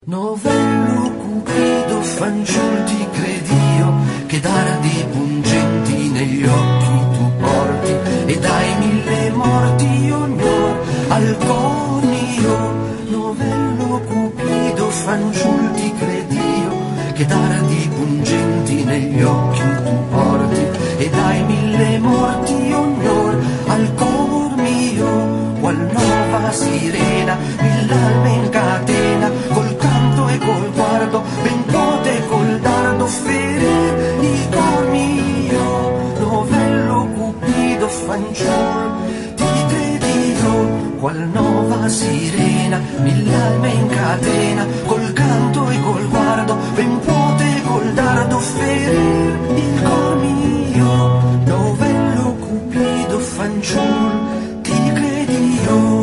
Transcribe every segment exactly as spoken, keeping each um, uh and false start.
Novello cupido, fanciul ti credio, che dardi pungenti negli occhi tu porti, e dai mille morti ognor al cor mio. Novello cupido, fanciul ti credio, che dardi pungenti negli occhi tu porti, e dai mille morti ognor al cor mio. Qual nova sirena, mill'alme in catena, col canto e col guardo, ben pote col dardo ferir il cor mio. Novello cupido, fanciul ti credio, qual nova sirena, mill'alme in catena, col canto e col guardo, ben pote col dardo ferir il cor mio. Novello cupido, fanciul ti credio.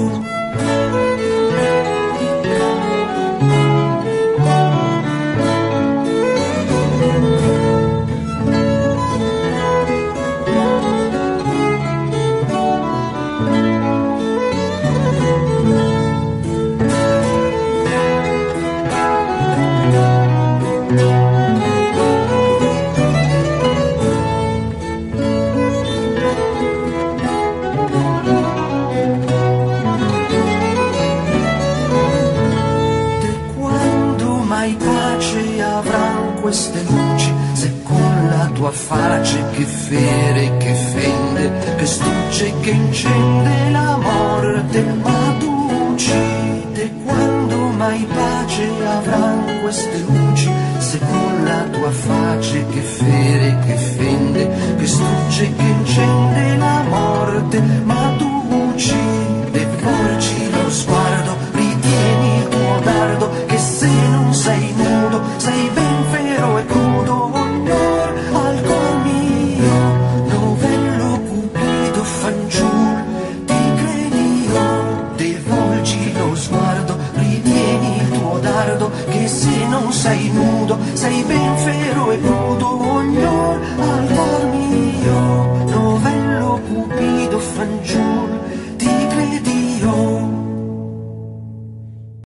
Queste luci, se con la tua face che fere, che fende, che stucce, che incende la morte, ma tu uccide. Quando mai pace avran queste luci, se con la tua face che fere, che fende, che stucce, che incende la morte, ma tu uccide. Volgi lo sguardo, ritieni il tuo dardo, che se non sei nudo, sei ben vero e crudo ognor al cor mio. Novello cupido, fanciul ti credio, te volgi lo sguardo, ritieni il tuo dardo, che se non sei nudo, sei ben vero e crudo ognor al